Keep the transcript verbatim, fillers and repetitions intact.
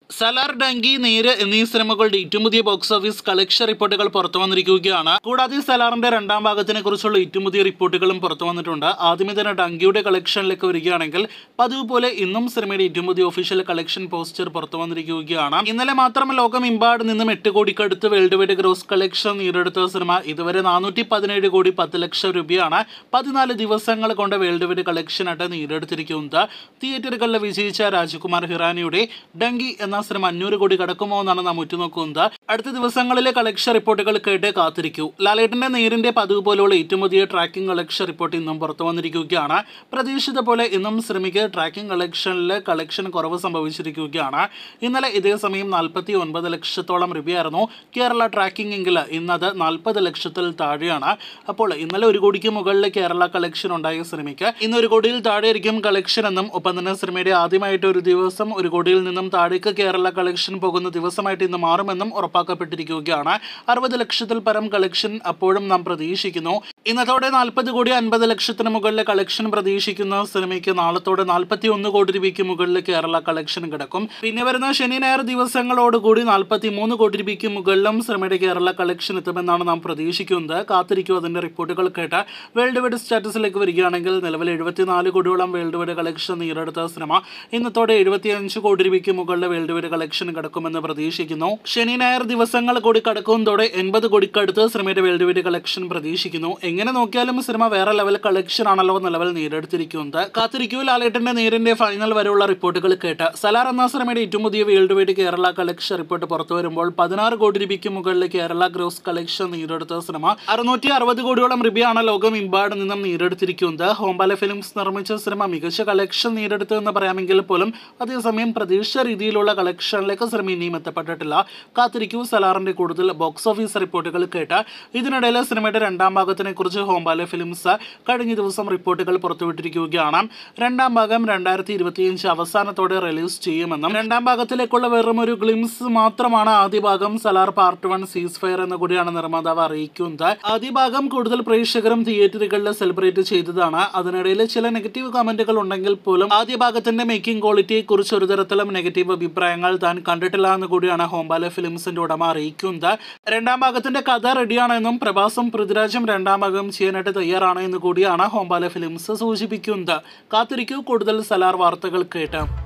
സലാർ, ഡങ്കി, നേര് എന്നീ സിനിമകളുടെ ഏറ്റവും പുതിയ ബോക്സ് ഓഫീസ് കളക്ഷൻ റിപ്പോർട്ടുകൾ പുറത്തു വന്നിരിക്കുകയാണ്. കൂടാതെ സലാറിന്റെ രണ്ടാം ഭാഗത്തിനെ കുറിച്ചുള്ള ഏറ്റവും പുതിയ റിപ്പോർട്ടുകളും പുറത്തു വന്നിട്ടുണ്ട്. ആദ്യമേ തന്നെ ഡങ്കിയുടെ കളക്ഷനിലേക്ക് വരികയാണെങ്കിൽ പതിവ് പോലെ ഇന്നും സിനിമയുടെ ഏറ്റവും പുതിയ ഒഫീഷ്യൽ കളക്ഷൻ പോസ്റ്റർ പുറത്തു വന്നിരിക്കുകയാണ്. ഇന്നലെ മാത്രം ലോകമെമ്പാട് നിന്നും എട്ട് കോടിക്കടുത്ത് വേൾഡ് വൈഡ് ഗ്രോസ് കളക്ഷൻ നേടിയെടുത്ത സിനിമ ഇതുവരെ നാനൂറ്റി പതിനേഴ് കോടി പത്ത് ലക്ഷം രൂപയാണ് പതിനാല് ദിവസങ്ങൾ കൊണ്ട് വേൾഡ് വൈഡ് കളക്ഷനായിട്ട് നേടിയെടുത്തിരിക്കുന്നത്. തിയേറ്ററുകളിൽ വിജയിച്ച രാജകുമാർ ഹിറാനിയുടെ ഡങ്കി എന്ന സിനിമ അഞ്ഞൂറ് കോടി കടക്കുമോ എന്നാണ് നാം ഉറ്റുനോക്കുന്നത്. അടുത്ത ദിവസങ്ങളിലെ കളക്ഷൻ റിപ്പോർട്ടുകൾ കേട്ട് കാത്തിരിക്കൂ. ലാലേട്ടന്റെ നേരിന്റെ പതിവ് പോലെയുള്ള ഏറ്റവും പുതിയ ട്രാക്കിംഗ് കളക്ഷൻ റിപ്പോർട്ട് ഇന്നും പുറത്തു വന്നിരിക്കുകയാണ്. പ്രതീക്ഷിത പോലെ ഇന്നും സിനിമയ്ക്ക് ട്രാക്കിംഗ് കളക്ഷനിൽ കളക്ഷൻ കുറവ് സംഭവിച്ചിരിക്കുകയാണ്. ഇന്നലെ ഇതേ സമയം നാൽപ്പത്തി ഒൻപത് ലക്ഷത്തോളം രൂപയായിരുന്നു കേരള ട്രാക്കിംഗ് എങ്കിൽ ഇന്നത് നാൽപ്പത് ലക്ഷത്തിൽ താഴെയാണ്. അപ്പോൾ ഇന്നലെ ഒരു കോടിക്ക് മുകളിൽ കേരള കളക്ഷൻ ഉണ്ടായ സിനിമയ്ക്ക് ഇന്ന് ഒരു കോടിയിൽ താഴെയായിരിക്കും കളക്ഷൻ എന്നും ഒപ്പം തന്നെ സിനിമയുടെ ആദ്യമായിട്ട് ഒരു ദിവസം ഒരു കോടിയിൽ നിന്നും താഴേക്ക് കേരള കളക്ഷൻ പോകുന്ന ദിവസമായിട്ട് ഇന്ന് മാറുമെന്നും ഉറപ്പാക്കപ്പെട്ടിരിക്കുകയാണ്. അറുപത് ലക്ഷത്തിൽ പരം കളക്ഷൻ അപ്പോഴും നാം പ്രതീക്ഷിക്കുന്നു. ഇന്നത്തോടെ നാൽപ്പത് കോടി അൻപത് ലക്ഷത്തിന് മുകളിലെ കളക്ഷൻ പ്രതീക്ഷിക്കുന്ന സിനിമയ്ക്ക് നാളത്തോടെ നാൽപ്പത്തി ഒന്ന് കോടി രൂപയ്ക്ക് മുകളിൽ കേരള കളക്ഷൻ കിടക്കും. പിന്നെ വരുന്ന ശനി ഞായർ ദിവസങ്ങളോടുകൂടി നാൽപ്പത്തി മൂന്ന് കോടി രൂപയ്ക്ക് മുകളിലും സിനിമയുടെ കേരള കളക്ഷൻ എത്തുമെന്നാണ് നാം പ്രതീക്ഷിക്കുന്നത്. കാത്തിരിക്കും അതിന്റെ റിപ്പോർട്ടുകൾ കേട്ട്. വേൾഡ് വൈഡ് സ്റ്റാറ്റസിലേക്ക് വരികയാണെങ്കിൽ നിലവിൽ എഴുപത്തിനാല് കോടിയോളം വേൾഡ് വൈഡ് കളക്ഷൻ നേടിയെടുത്ത സിനിമ ഇന്നത്തോടെ എഴുപത്തി അഞ്ച് കോടി രൂപയ്ക്ക് മുകളിലെ വേൾഡ് വൈഡ് കളക്ഷൻ കടക്കുമെന്ന് പ്രതീക്ഷിക്കുന്നു. ശനി ഞായർ ദിവസങ്ങൾ കൂടി കടക്കുന്നതോടെ എൺപത് കോടിക്കടുത്ത് സിനിമയുടെ വേൾഡ് വൈഡ് കളക്ഷൻ പ്രതീക്ഷിക്കുന്നു. എങ്ങനെ നോക്കിയാലും സിനിമ വേറെ ലെവൽ കളക്ഷൻ ആണല്ലോ നിലവിൽ നേടിയെടുത്തിരിക്കുന്നത്. കാത്തിരിക്കൂ ലാലേട്ടന്റെ നേരിന്റെ ഫൈനൽ വരെയുള്ള റിപ്പോർട്ടുകൾ കേട്ട്. സലാർ എന്ന സിനിമയുടെ ഏറ്റവും പുതിയ world wide Kerala collection report പുറത്തു വരുമ്പോൾ പതിനാറ് കോടി രൂപയ്ക്ക് മുകളിൽ കേരള ഗ്രോസ് കളക്ഷൻ നേടിയെടുത്ത സിനിമ അറുന്നൂറ്റി അറുപത് കോടിയോളം രൂപയാണ് ലോകമെമ്പാട് നിന്നും നേടിയെടുത്തിരിക്കുന്നത്. ഹോംബാല ഫിലിംസ് നിർമ്മിച്ച സിനിമ മികച്ച കളക്ഷൻ നേടിയെടുത്തു എന്ന് പറയാമെങ്കിൽ പോലും അതേസമയം പ്രതീക്ഷിച്ച രീതിയിലുള്ള കളക്ഷനിലേക്ക് സിനിമ ഇനിയും എത്തപ്പെട്ടിട്ടില്ല. കാത്തിരിക്കൂ സലാറിന്റെ കൂടുതൽ ബോക്സ് ഓഫീസ് റിപ്പോർട്ടുകൾ കേട്ട്. ഇതിനിടയിൽ സിനിമയുടെ രണ്ടാം ഭാഗത്തിനെ കുറിച്ച് ഹോംബാല ഫിലിംസ് കഴിഞ്ഞ ദിവസം റിപ്പോർട്ടുകൾ പുറത്തുവിട്ടിരിക്കുകയാണ്. രണ്ടാം ഭാഗം രണ്ടായിരത്തി ഇരുപത്തിയഞ്ച് അവസാനത്തോടെ റിലീസ് ചെയ്യുമെന്നും രണ്ടാം ഭാഗത്തിലേക്കുള്ള വെറും ഒരു ഗ്ലിംസ് മാത്രമാണ് ആദ്യ ഭാഗം Salaar part one ceasefire എന്ന് കൂടിയാണ് നിർമ്മാതാവ് അറിയിക്കുന്നത്. ആദ്യ ഭാഗം കൂടുതൽ പ്രേക്ഷകരും തിയേറ്ററുകളിൽ സെലിബ്രേറ്റ് ചെയ്തതാണ്. അതിനിടയിൽ ചില നെഗറ്റീവ് കമന്റുകൾ ഉണ്ടെങ്കിൽ പോലും ആദ്യ ഭാഗത്തിന്റെ മേക്കിംഗ് ക്വാളിറ്റിയെ കുറിച്ച് ഒരു തരത്തിലും നെഗറ്റീവ് അഭിപ്രായങ്ങൾ താൻ കണ്ടിട്ടില്ല എന്ന് കൂടിയാണ് ഹോംബാല ഫിലിംസിന്റെ ഉടമ അറിയിക്കുന്നത്. രണ്ടാം ഭാഗത്തിന്റെ കഥ റെഡിയാണെന്നും പ്രഭാസും പൃഥ്വിരാജും രണ്ടാം ഭാഗം ചെയ്യാനായിട്ട് തയ്യാറാണ് എന്ന് കൂടിയാണ് ഹോംബാല ഫിലിംസ് സൂചിപ്പിക്കുന്നത്. കാത്തിരിക്കൂ കൂടുതൽ സലാർ വാർത്തകൾ കേട്ട്.